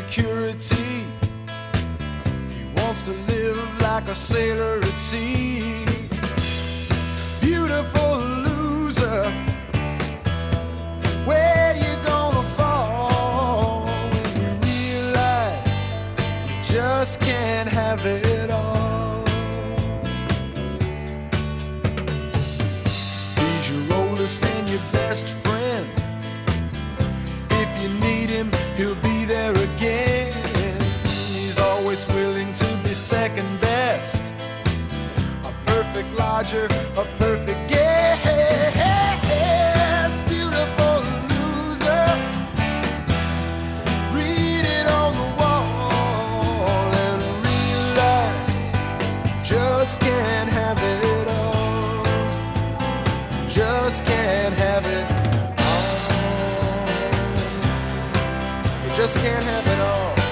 security. He wants to live like a sailor at sea. Beautiful loser, where you gonna fall when you realize you just can't have it all? He's your oldest and your best friend. If you need him, he'll be there again. He's always willing to be second best, a perfect lodger, a perfect guest. Beautiful loser, read it on the wall and realize just can't have it all. Just can't have it all. You just can't have it all.